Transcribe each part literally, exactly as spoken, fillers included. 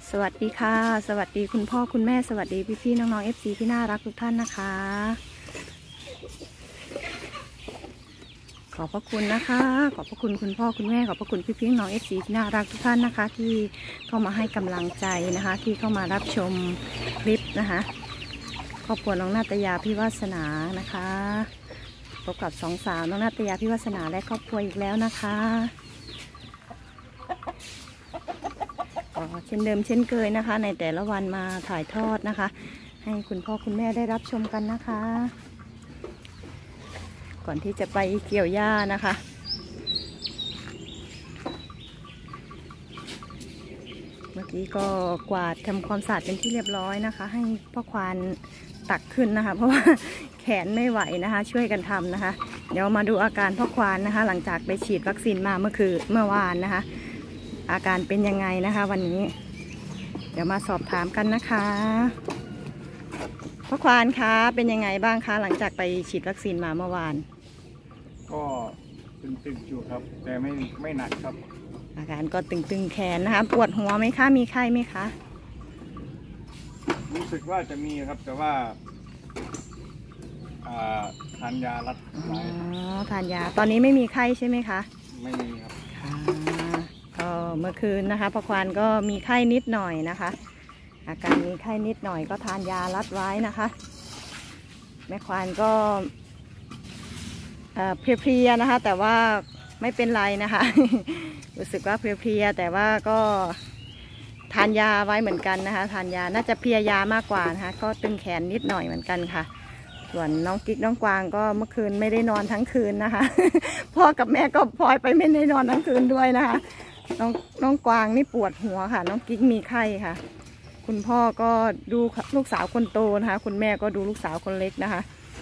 สวัสดีค่ะสวัสดีคุณพ่อคุณแม่สวัสดีพี่ๆน้องๆ เอฟ ซี ที่น่ารักทุกท่านนะคะขอบพระคุณนะคะขอบพระคุณคุณพ่อคุณแม่ขอบพระคุณพี่ๆน้อง เอฟ ซี ที่น่ารักทุกท่านนะคะที่เข้ามาให้กำลังใจนะคะที่เข้ามารับชมคลิปนะคะครอบครัวน้องนาตยาพี่วาสนานะคะพบกับสองสาวน้องนาตยาพี่วาสนาและครอบครัวอีกแล้วนะคะเช่นเดิมเช่นเคยนะคะในแต่ละวันมาถ่ายทอดนะคะให้คุณพ่อคุณแม่ได้รับชมกันนะคะก่อนที่จะไปเกี่ยวหญ้านะคะเมื่อกี้ก็กวาดทำความสะอาดเป็นที่เรียบร้อยนะคะให้พ่อควานตักขึ้นนะคะเพราะว่าแขนไม่ไหวนะคะช่วยกันทำนะคะเดี๋ยวมาดูอาการพ่อควานนะคะหลังจากไปฉีดวัคซีนมาเมื่อคืนเมื่อวานนะคะอาการเป็นยังไงนะคะวันนี้เดี๋ยวมาสอบถามกันนะคะพ่อควานคะเป็นยังไงบ้างคะหลังจากไปฉีดวัคซีนมาเมื่อวานก็ตึงๆอยู่ครับแต่ไม่ไม่หนักครับอาการก็ตึงๆแขนนะคะปวดหัวไหมคะมีไข้ไหมคะรู้สึกว่าจะมีครับแต่ว่าทานยารัดไว้อ๋อทานยาตอนนี้ไม่มีไข้ใช่ไหมคะไม่มีครับก็เมื่อคืนนะคะพ่อควานก็มีไข้นิดหน่อยนะคะอาการมีไข้นิดหน่อยก็ทานยารัดไว้นะคะแม่ควานก็เพลียๆนะคะแต่ว่าไม่เป็นไรนะคะรู้สึกว่าเพลียๆแต่ว่าก็ทานยาไว้เหมือนกันนะคะทานยาน่าจะเพลียยามากกว่านะคะก็ตึงแขนนิดหน่อยเหมือนกันค่ะส่วนน้องกิ๊กน้องกวางก็เมื่อคืนไม่ได้นอนทั้งคืนนะคะพ่อกับแม่ก็พลอยไปไม่ได้นอนทั้งคืนด้วยนะคะน้องน้องกวางนี่ปวดหัวค่ะน้องกิ๊กมีไข้ค่ะคุณพ่อก็ดูลูกสาวคนโตนะคะคุณแม่ก็ดูลูกสาวคนเล็กนะคะ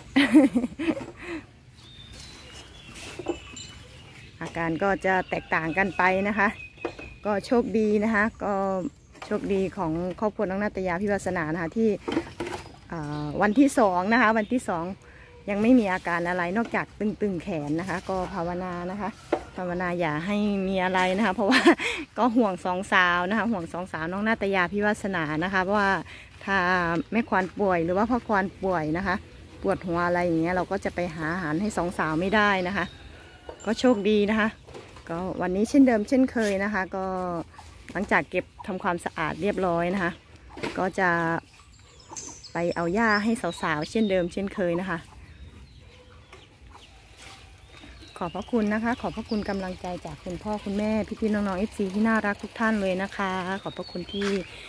อาการก็จะแตกต่างกันไปนะคะก็โชคดีนะคะก็โชคดีของครอบครัวน้องนาตยาพิวาสนานะคะที่วันที่สองนะคะวันที่สองยังไม่มีอาการอะไรนอกจากตึงๆแขนนะคะก็ภาวนานะคะภาวนาอย่าให้มีอะไรนะคะเพราะว่าก็ห่วงสองสาวนะคะห่วงสองสาวน้องนาตยาพิวาสนานะคะเพราะว่าถ้าแม่ควานป่วยหรือว่าพ่อควานป่วยนะคะปวดหัวอะไรอย่างเงี้ยเราก็จะไปหาอาหารให้สองสาวไม่ได้นะคะก็โชคดีนะคะก็วันนี้เช่นเดิมเช่นเคยนะคะก็หลังจากเก็บทำความสะอาดเรียบร้อยนะคะก็จะไปเอาหญ้าให้สาวๆเช่นเดิมเช่นเคยนะคะขอบพระคุณนะคะขอบพระคุณกำลังใจจากคุณพ่อคุณแม่พี่ๆน้องๆ เอฟ ซี ที่น่ารักทุกท่านเลยนะคะขอบพระคุณที่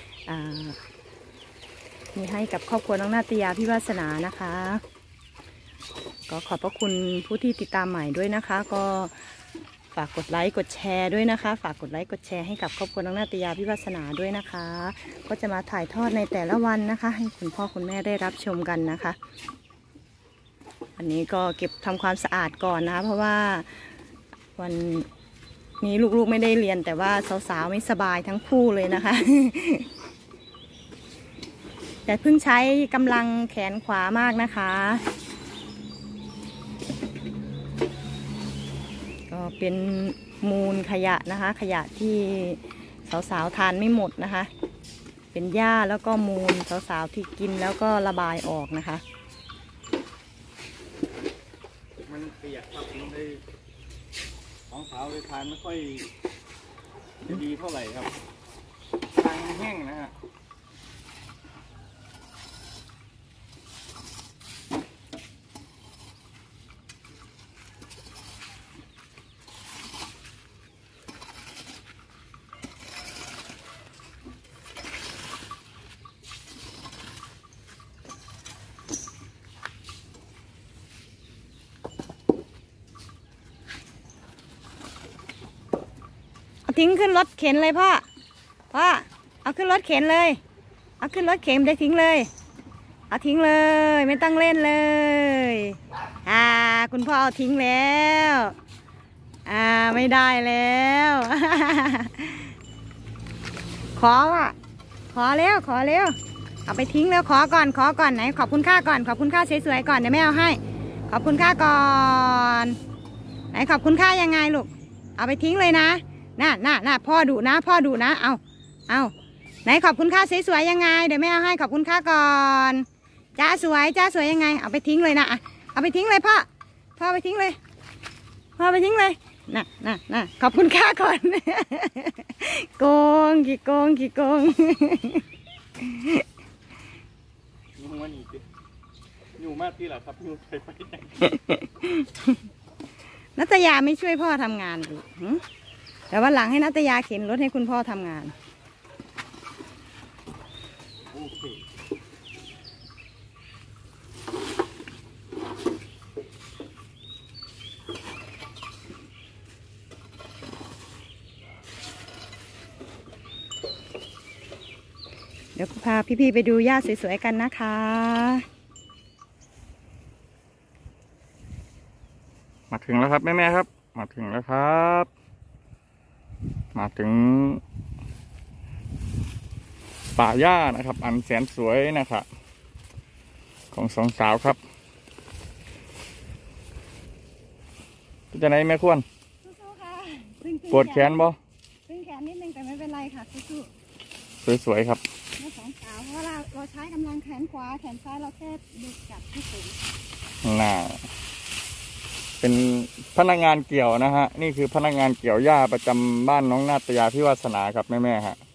มีให้กับครอบครัวน้องนาตยาพิวาสนานะคะก็ขอบพระคุณผู้ที่ติดตามใหม่ด้วยนะคะก็ฝากกดไลค์กดแชร์ด้วยนะคะฝากกดไลค์กดแชร์ให้กับครอบครัวน้องนาตยาพิวาสนาด้วยนะคะก็จะมาถ่ายทอดในแต่ละวันนะคะให้คุณพ่อคุณแม่ได้รับชมกันนะคะอันนี้ก็เก็บทำความสะอาดก่อนนะคะเพราะว่าวันนี้ลูกๆไม่ได้เรียนแต่ว่าสาวๆไม่สบายทั้งคู่เลยนะคะแต่เพิ่งใช้กำลังแขนขวามากนะคะก็เป็นมูลขยะนะคะขยะที่สาวๆทานไม่หมดนะคะเป็นหญ้าแล้วก็มูลสาวๆที่กินแล้วก็ระบายออกนะคะมันเปียกครับมันเลยของสาวเลยทานไม่ค่อยดีเท่าไหร่ครับทางแห้งนะฮะทิ้งขึ้นรถเข็นเลยพ่อพ่อเอาขึ้นรถเข็นเลยเอาขึ้นรถเข็นได้ทิ้งเลยเอาทิ้งเลยไม่ต้องเล่นเลยอ่าคุณพ่อเอาทิ้งแล้วอ่าไม่ได้แล้วขอว่ะขอเร็วขอเร็วเอาไปทิ้งแล้วขอก่อนขอก่อนไหนขอบคุณค่าก่อนขอบคุณค่าสวยๆก่อนเดี๋ยวแม่เอาให้ขอบคุณค่าก่อนไหนขอบคุณค่ายังไงลูกเอาไปทิ้งเลยนะน่ะน่ะน่ะพ่อดุนะพ่อดุนะเอาเอาไหนขอบคุณค่าสวยๆยังไงเดี๋ยวแม่เอาให้ขอบคุณค่าก่อนจ้าสวยจ้าสวยยังไงเอาไปทิ้งเลยนะเอาไปทิ้งเลยพ่อพ่อไปทิ้งเลยพ่อไปทิ้งเลยน่ะน่ะน่ะขอบคุณค่าก่อนโกงกี่โกงกี่โกงยุ่งมาหนีสิยุ่งมากที่หรอครับยุ่งไปไปนัตยาไม่ช่วยพ่อทำงานดูแต่ว่าหลังให้นัตยาเข็นรถให้คุณพ่อทำงานโอเคเดี๋ยวพาพี่ๆไปดูหญ้าสวยๆกันนะคะมาถึงแล้วครับแม่ๆครับมาถึงแล้วครับมาถึงป่าหญ้านะครับอันแสนสวยนะครับของสองสาวครับจะไหนแม่ควรปวดแขนบ่ตึงแขนนิดนึงแต่ไม่เป็นไรค่ะสู้ๆสวยๆครับแม่สองสาวเพราะเราเราใช้กำลังแขนขวาแขนซ้ายเราแค่ดึงจับที่สูงน่าเป็นพนักงานเกี่ยวนะฮะนี่คือพนักงานเกี่ยวหญ้าประจำบ้านน้องนาตยาพิวาสนาครับแม่ๆฮะ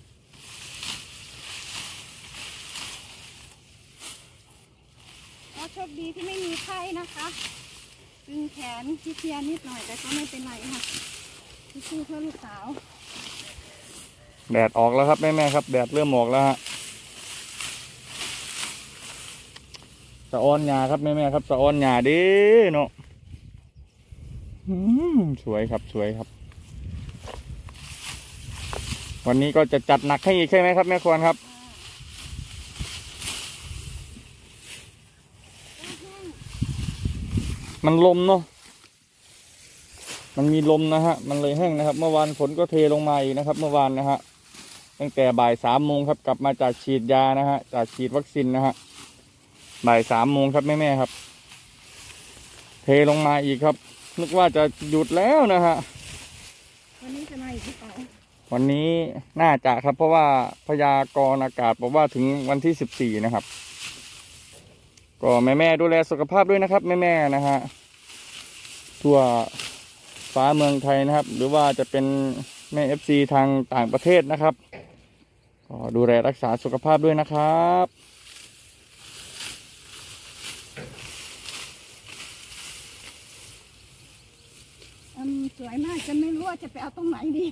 โชคดีที่ไม่มีไข้นะคะตึงแขนที่เพียนิดหน่อยแต่ก็ไม่เป็นไรค่ะสู้เพื่อลูกสาวแดดออกแล้วครับแม่ๆครับแดดเริ่มออกแล้วฮะสะอ้อนหญ้าครับแม่ๆครับสะอ้อนหญ้าดิเนาะสวยครับสวยครับวันนี้ก็จะจัดหนักให้อีกใช่ไหมครับแม่ควรครับมันลมเนาะมันมีลมนะฮะมันเลยแห้งนะครับเมื่อวานฝนก็เทลงมาอีกนะครับเมื่อวานนะฮะตั้งแต่บ่ายสามโมงครับกลับมาจากฉีดยานะฮะจากฉีดวัคซีนนะฮะบ่ายสามโมงครับแม่แม่ครับเทลงมาอีกครับนึกว่าจะหยุดแล้วนะฮะวันนี้จะมาอีกหรือเปล่าวันนี้น่าจะครับเพราะว่าพยากรณ์อากาศบอกว่าถึงวันที่สิบสี่นะครับก็แม่แม่ดูแลสุขภาพด้วยนะครับแม่แม่นะฮะทั่วฟ้าเมืองไทยนะครับหรือว่าจะเป็นแม่เอฟซีทางต่างประเทศนะครับก็ดูแลรักษาสุขภาพด้วยนะครับสวยมากจนไม่รู้ว่าจะไปเอาตรงไหนดี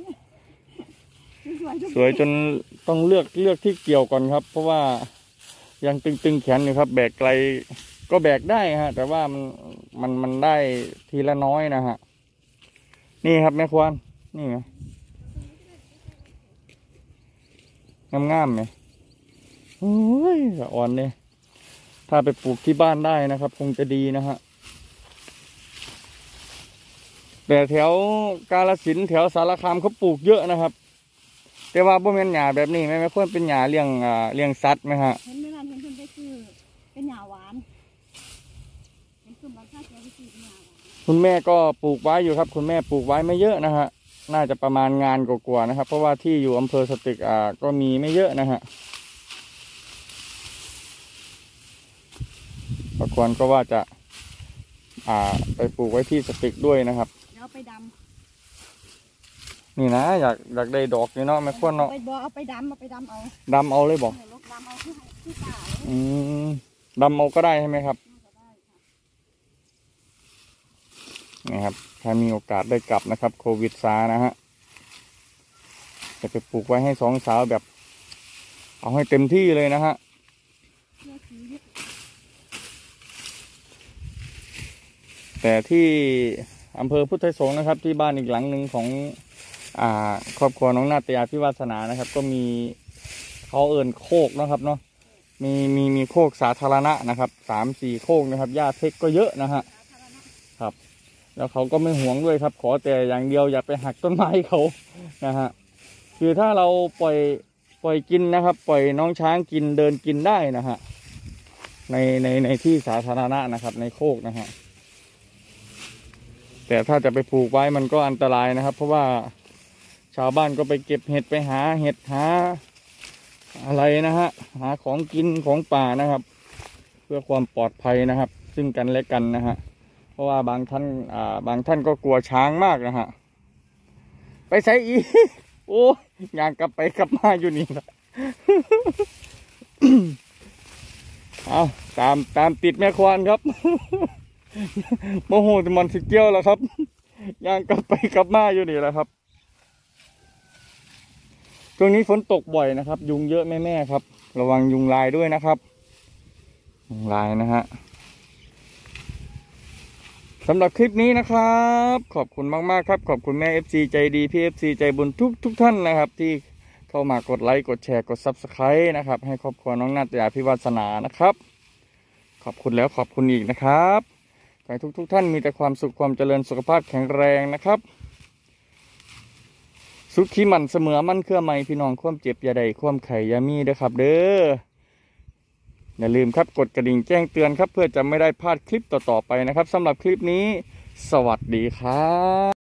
สวยจนต้องเลือกเลือกที่เกี่ยวก่อนครับเพราะว่ายังตึงๆแขนอยู่ครับแบกไกลก็แบกได้ฮะแต่ว่ามันมันมันได้ทีละน้อยนะฮะนี่ครับแม่ควรนี่ไงงามๆไหมโอ้ยอ่อนเนี่ยถ้าไปปลูกที่บ้านได้นะครับคงจะดีนะฮะแต่แถวกาฬสินธุ์แถวสารคามเขาปลูกเยอะนะครับแต่ว่าบ่เป็นหญ้าแบบนี้ไหมไม่ควรเป็นหญ้าเลี้ยงอ่าเลี้ยงสัตว์ไหมฮะเห็นไหมล่ะเห็นคนไปซื้อเป็นหญ้าหวานเห็นคุณบอกถ้าแกไปซื้อเป็นหญ้าหวานคุณแม่ก็ปลูกไว้อยู่ครับคุณแม่ปลูกไว้ไม่เยอะนะฮะน่าจะประมาณงานกว่าๆนะครับเพราะว่าที่อยู่อำเภอสตึกอ่าก็มีไม่เยอะนะฮะบางคนก็ว่าจะอ่าไปปลูกไว้ที่สตึกด้วยนะครับเดี๋ยวไปดำนี่นะอยากอยากได้ดอกนี่เนาะไม่ควรเนาะไปบ่เอาไปดำเอาไปดำเอาดำเอาเลยบอกดำเอาที่ที่ป่าอืมดำเอาก็ได้ใช่ไหมครับนี่ครับถ้ามีโอกาสได้กลับนะครับโควิดซานะฮะจะไปปลูกไว้ให้สองสาวแบบเอาให้เต็มที่เลยนะฮะแต่ที่อำเภอพุทธไทยสงฆ์นะครับที่บ้านอีกหลังหนึ่งของอ่าครอบครัวน้องนาตยาพิวาสนานะครับก็มีเขาเอิ่นโคกนะครับเนาะมีมีมีโคกสาธารณะนะครับสามสี่โคกนะครับหญ้าเทคก็เยอะนะฮะครับแล้วเขาก็ไม่หวงด้วยครับขอแต่อย่างเดียวอย่าไปหักต้นไม้เขานะฮะคือถ้าเราปล่อยปล่อยกินนะครับปล่อยน้องช้างกินเดินกินได้นะฮะในในในที่สาธารณะนะครับในโคกนะฮะแต่ถ้าจะไปปลูกไว้มันก็อันตรายนะครับเพราะว่าชาวบ้านก็ไปเก็บเห็ดไปหาเห็ดหาอะไรนะฮะหาของกินของป่านะครับ เพื่อความปลอดภัยนะครับ ซึ่งกันและกันนะฮะเพราะว่าบางท่านอ่าบางท่านก็กลัวช้างมากนะฮะไปใส่อีโอ้ยยางกลับไปกลับมาอยู่นี่ละเอาตามตามติดแม่ควานครับโมโหจะมันสิเกี้ยวแล้วครับยางกลับไปกลับมาอยู่นี่แหละครับช่วงนี้ฝนตกบ่อยนะครับยุงเยอะแม่ๆครับระวังยุงลายด้วยนะครับยุงลายนะฮะสำหรับคลิปนี้นะครับขอบคุณมากๆครับขอบคุณแม่ เอฟ ซี ใจดีพี่ เอฟ ซี ใจบุญทุกทุกท่านนะครับที่เข้ามากดไลค์กดแชร์กด ซับสไครบ์ นะครับให้ครอบครัวน้องนาตยาพิวาสนานะครับขอบคุณแล้วขอบคุณอีกนะครับขอให้ทุกทุกท่านมีแต่ความสุขความเจริญสุขภาพแข็งแรงนะครับสุขีมันเสมอมันเครื่อไม่พี่น้องความเจ็บอย่าใดความไข่ยามีเด้อครับเด้ออย่าลืมครับกดกระดิ่งแจ้งเตือนครับเพื่อจะไม่ได้พลาดคลิปต่อๆไปนะครับสำหรับคลิปนี้สวัสดีครับ